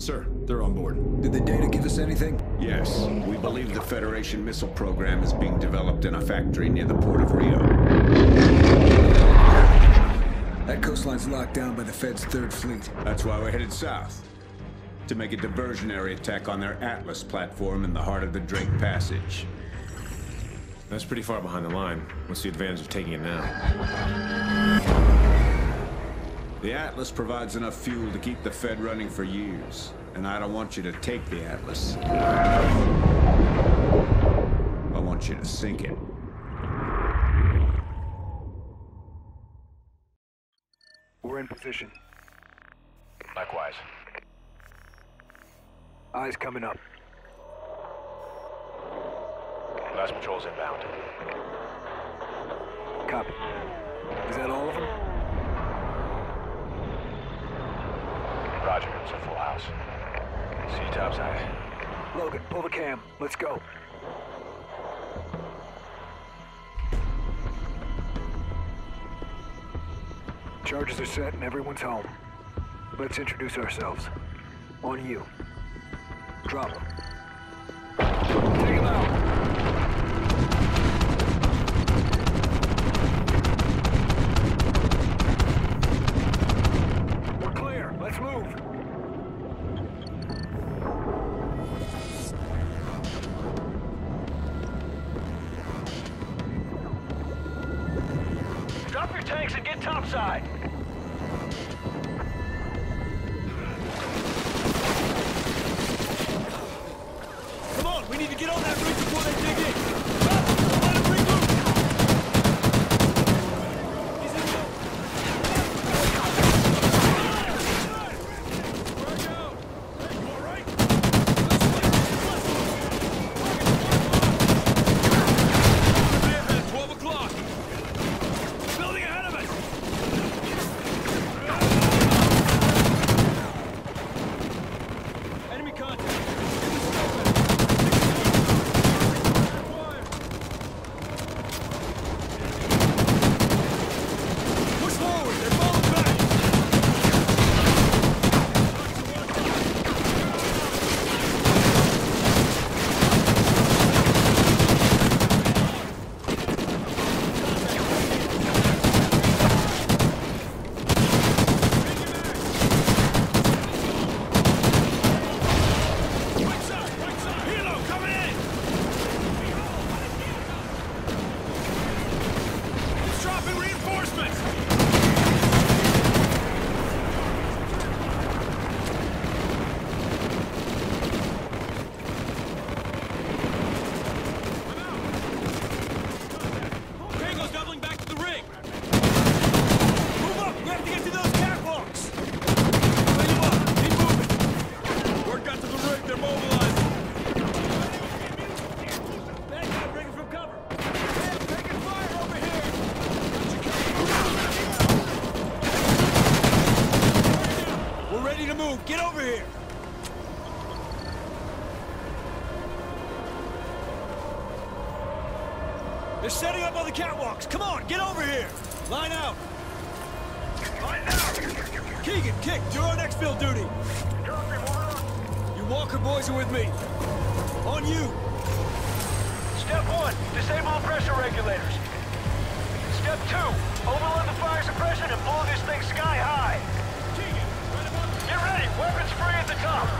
Sir, they're on board. Did the data give us anything? Yes. We believe the Federation missile program is being developed in a factory near the port of Rio. That coastline's locked down by the Fed's Third Fleet. That's why we're headed south. To make a diversionary attack on their Atlas platform in the heart of the Drake Passage. That's pretty far behind the line. What's the advantage of taking it now? The Atlas provides enough fuel to keep the Fed running for years. And I don't want you to take the Atlas. I want you to sink it. We're in position. Likewise. Eyes coming up. Last patrol's inbound. Copy. Is that all of them? Roger, it's a full house. See you topside. Logan, pull the cam. Let's go. Charges are set and everyone's home. Let's introduce ourselves. On you. Drop them. Take him out! We're clear. Let's move. Drop your tanks and get topside. Come on, we need to get on that rig before they dig in. Stop! Don't let him rig loose! He's in the... Where go? Hey, you all right? At 12 o'clock. Building ahead of us! Enemy contact. Push forward! They're falling back! Right side! Hilo, coming in! It's dropping reinforcements! Tango's doubling back to the rig! Move up! We have to get to those catwalks! Bring them up! Keep moving! Word got to the rig, they're mobilizing! Bad guy breaking from cover! Taking fire over here! We're ready to move! Get over here! They're setting up on the catwalks! Come on, get over here! Line out! Line out! Keegan, Kick, you're on exfil duty! You Walker boys are with me. On you! Step 1, disable the pressure regulators. Step 2, overload the fire suppression and blow this thing sky high. Get ready, weapons free at the top.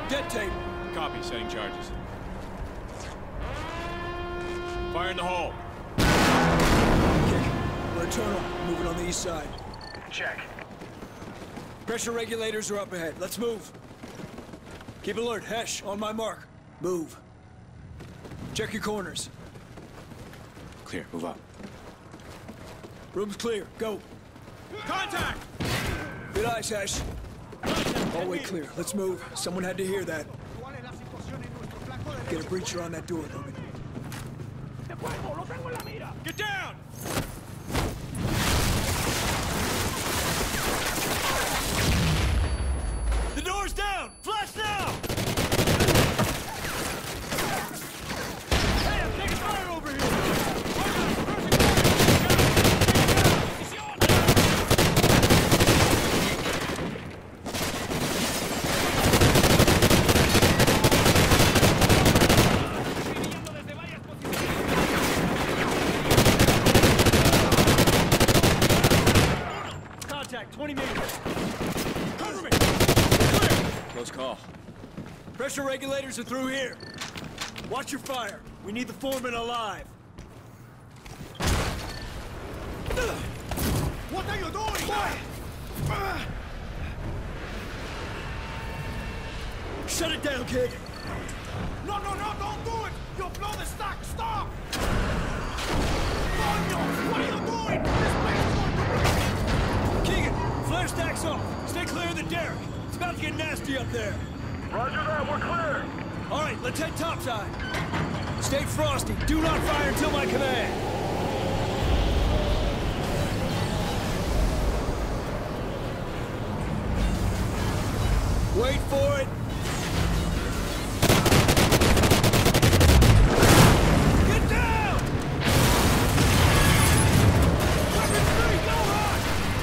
Dead tape. Copy, setting charges. Fire in the hole. Kick. We're internal. Moving on the east side. Check. Pressure regulators are up ahead. Let's move. Keep alert. Hesh, on my mark. Move. Check your corners. Clear, move up. Room's clear. Go. Contact! Good eyes, Hesh. Hallway clear. Let's move. Someone had to hear that. Get a breacher on that door, Logan. Get down! The door's down! Flash now! Hey, I'm taking fire over here! Contact, 20 meters. Cover me! Clear! Close call. Pressure regulators are through here. Watch your fire. We need the foreman alive. What are you doing? Shut it down, kid. No, don't do it! You'll blow the stock! Stop! What are you doing? This place is going to... Keegan, flare stack's off. Stay clear of the derrick. It's about to get nasty up there. Roger that, we're clear! All right, let's head topside. Stay frosty. Do not fire until my command. Wait for it. Get down! Weapon 3, go on!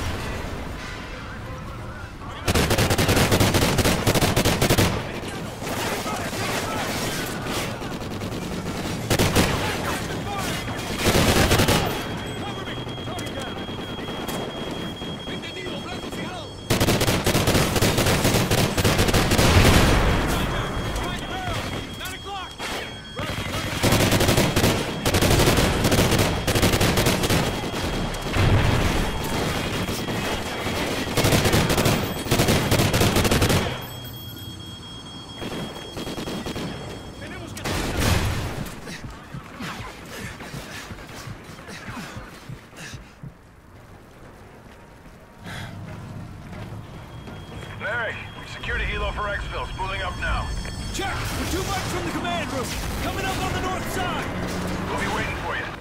Larry, we secured a helo for Exfil. Spooling up now. Check! We're 2 miles from the command room. Coming up on the north side. We'll be waiting for you.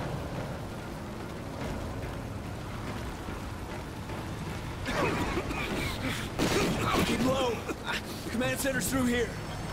Keep low. The command center's through here.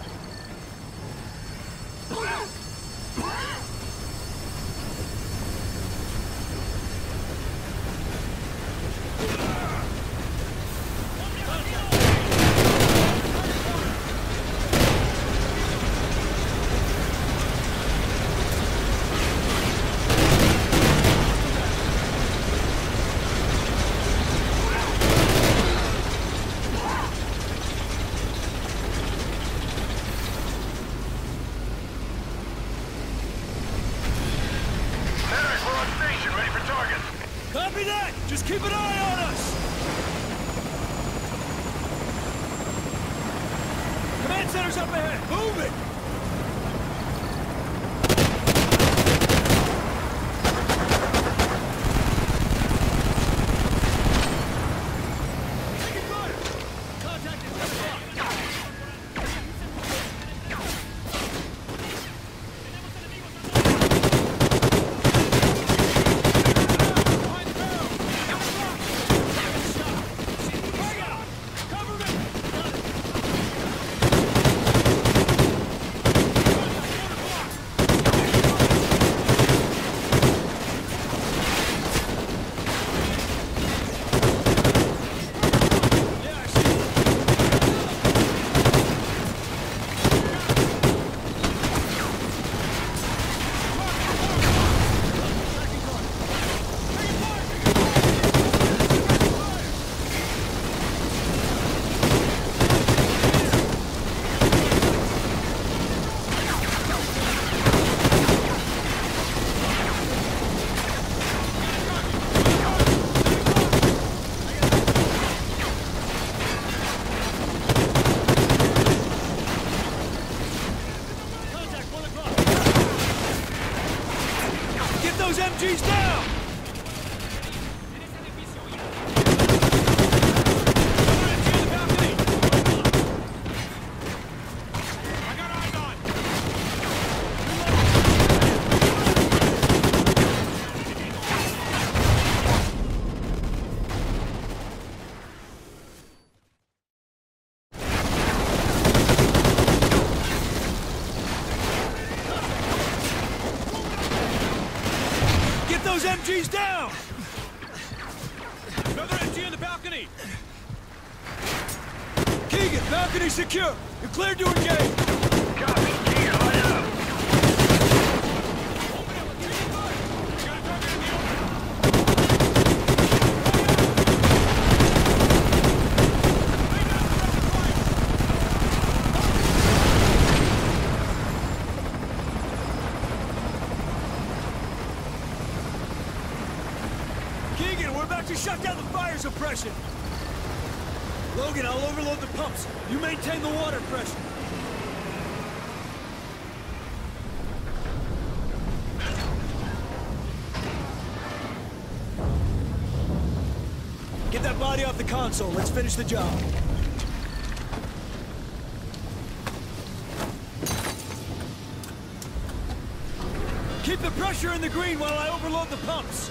Larry, we're on station, ready for target. Copy that! Just keep an eye on us! Command center's up ahead! Move it! Taking fire! Contact at 10 o'clock. Cover me! MG's down! Another MG on the balcony! Keegan, balcony secure! You're cleared to engage! Copy. Keegan, line up. Keegan, we're about to shut down the fire suppression! Logan, I'll overload the pumps. You maintain the water pressure. Get that body off the console. Let's finish the job. Keep the pressure in the green while I overload the pumps.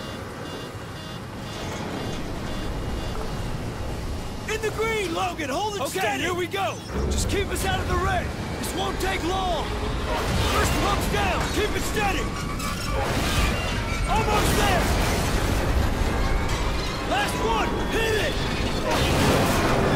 In the green, Logan! Hold it steady! Here we go! Just keep us out of the red! This won't take long! First pump's down! Keep it steady! Almost there! Last one! Hit it!